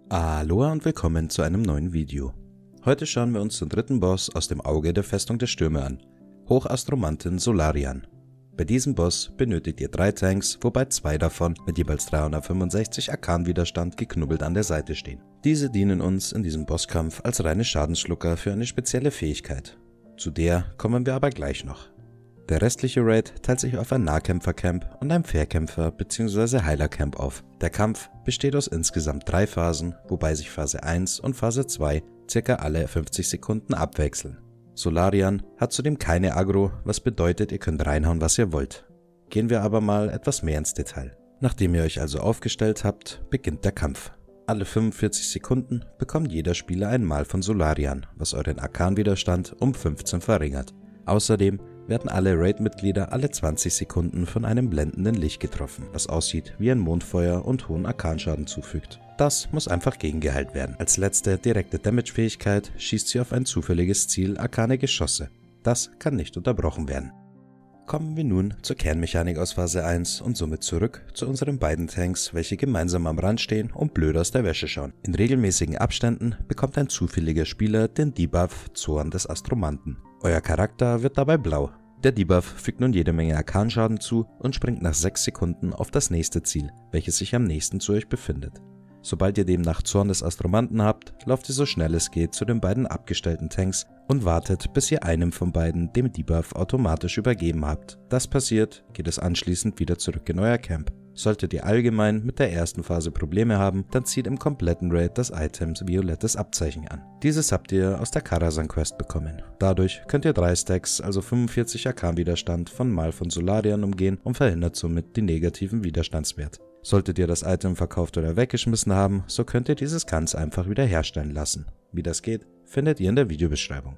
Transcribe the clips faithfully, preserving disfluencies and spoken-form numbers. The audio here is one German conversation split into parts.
Aloha und willkommen zu einem neuen Video. Heute schauen wir uns den dritten Boss aus dem Auge der Festung der Stürme an, Hochastromantin Solarian. Bei diesem Boss benötigt ihr drei Tanks, wobei zwei davon mit jeweils dreihundertfünfundsechzig Arkan-Widerstand geknubbelt an der Seite stehen. Diese dienen uns in diesem Bosskampf als reine Schadensschlucker für eine spezielle Fähigkeit. Zu der kommen wir aber gleich noch. Der restliche Raid teilt sich auf ein Nahkämpfer-Camp und ein Fernkämpfer- bzw. Heiler-Camp auf. Der Kampf besteht aus insgesamt drei Phasen, wobei sich Phase eins und Phase zwei circa alle fünfzig Sekunden abwechseln. Solarian hat zudem keine Aggro, was bedeutet, ihr könnt reinhauen, was ihr wollt. Gehen wir aber mal etwas mehr ins Detail. Nachdem ihr euch also aufgestellt habt, beginnt der Kampf. Alle fünfundvierzig Sekunden bekommt jeder Spieler ein Mal von Solarian, was euren Arkan-Widerstand um fünfzehn verringert. Außerdem werden alle Raid-Mitglieder alle zwanzig Sekunden von einem blendenden Licht getroffen, was aussieht wie ein Mondfeuer und hohen Arkanschaden zufügt. Das muss einfach gegengeheilt werden. Als letzte direkte Damage-Fähigkeit schießt sie auf ein zufälliges Ziel arkane Geschosse. Das kann nicht unterbrochen werden. Kommen wir nun zur Kernmechanik aus Phase eins und somit zurück zu unseren beiden Tanks, welche gemeinsam am Rand stehen und blöd aus der Wäsche schauen. In regelmäßigen Abständen bekommt ein zufälliger Spieler den Debuff Zorn des Astromanten. Euer Charakter wird dabei blau. Der Debuff fügt nun jede Menge Arkanschaden zu und springt nach sechs Sekunden auf das nächste Ziel, welches sich am nächsten zu euch befindet. Sobald ihr demnach Zorn des Astromanten habt, lauft ihr so schnell es geht zu den beiden abgestellten Tanks und wartet, bis ihr einem von beiden dem Debuff automatisch übergeben habt. Das passiert, geht es anschließend wieder zurück in euer Camp. Solltet ihr allgemein mit der ersten Phase Probleme haben, dann zieht im kompletten Raid das Item violettes Abzeichen an. Dieses habt ihr aus der Karazhan Quest bekommen. Dadurch könnt ihr drei Stacks, also fünfundvierzig Arkan-Widerstand von Mal von Solarian umgehen und verhindert somit den negativen Widerstandswert. Solltet ihr das Item verkauft oder weggeschmissen haben, so könnt ihr dieses ganz einfach wieder herstellen lassen. Wie das geht, findet ihr in der Videobeschreibung.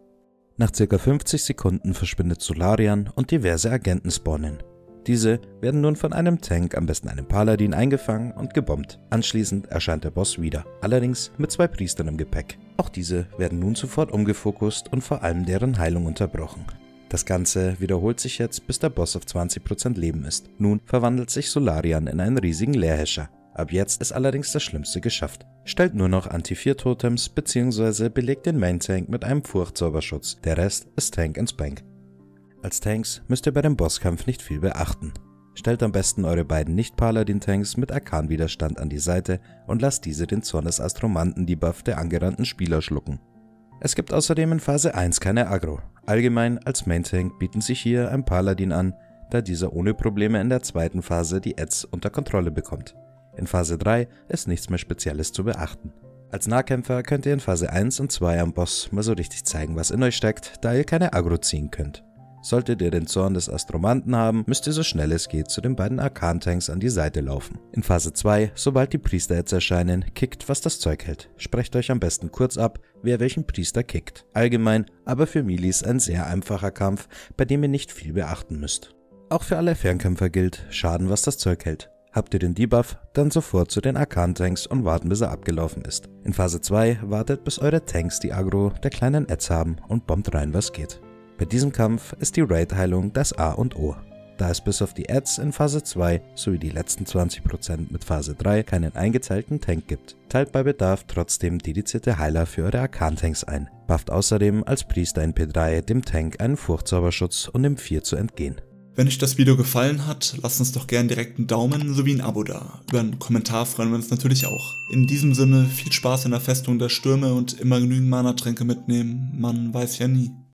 Nach ca. fünfzig Sekunden verschwindet Solarian und diverse Agenten spawnen. Diese werden nun von einem Tank, am besten einem Paladin, eingefangen und gebombt. Anschließend erscheint der Boss wieder, allerdings mit zwei Priestern im Gepäck. Auch diese werden nun sofort umgefokust und vor allem deren Heilung unterbrochen. Das Ganze wiederholt sich jetzt, bis der Boss auf zwanzig Prozent Leben ist. Nun verwandelt sich Solarian in einen riesigen Leerhäscher. Ab jetzt ist allerdings das Schlimmste geschafft. Stellt nur noch Anti vier Totems bzw. belegt den Main Tank mit einem Furchtzauberschutz. Der Rest ist Tank and Spank. Als Tanks müsst ihr bei dem Bosskampf nicht viel beachten. Stellt am besten eure beiden Nicht-Paladin-Tanks mit Arkan-Widerstand an die Seite und lasst diese den Zorn des Astromanten-Debuff der angerannten Spieler schlucken. Es gibt außerdem in Phase eins keine Aggro. Allgemein als Main-Tank bieten sich hier ein Paladin an, da dieser ohne Probleme in der zweiten Phase die Ads unter Kontrolle bekommt. In Phase drei ist nichts mehr Spezielles zu beachten. Als Nahkämpfer könnt ihr in Phase eins und zwei am Boss mal so richtig zeigen, was in euch steckt, da ihr keine Aggro ziehen könnt. Solltet ihr den Zorn des Astromanten haben, müsst ihr so schnell es geht zu den beiden Arkan-Tanks an die Seite laufen. In Phase zwei, sobald die Priester jetzt erscheinen, kickt, was das Zeug hält. Sprecht euch am besten kurz ab, wer welchen Priester kickt. Allgemein, aber für Milis ein sehr einfacher Kampf, bei dem ihr nicht viel beachten müsst. Auch für alle Fernkämpfer gilt, Schaden, was das Zeug hält. Habt ihr den Debuff, dann sofort zu den Arkan-Tanks und warten, bis er abgelaufen ist. In Phase zwei wartet, bis eure Tanks die Aggro der kleinen Ads haben und bombt rein, was geht. Bei diesem Kampf ist die Raid-Heilung das A und O. Da es bis auf die Ads in Phase zwei sowie die letzten zwanzig Prozent mit Phase drei keinen eingeteilten Tank gibt, teilt bei Bedarf trotzdem dedizierte Heiler für eure Arkan-Tanks ein. Bufft außerdem als Priester in P drei dem Tank einen Furchtzauberschutz, um dem vier zu entgehen. Wenn euch das Video gefallen hat, lasst uns doch gerne direkt einen Daumen sowie ein Abo da. Über einen Kommentar freuen wir uns natürlich auch. In diesem Sinne viel Spaß in der Festung der Stürme und immer genügend Mana-Tränke mitnehmen, man weiß ja nie.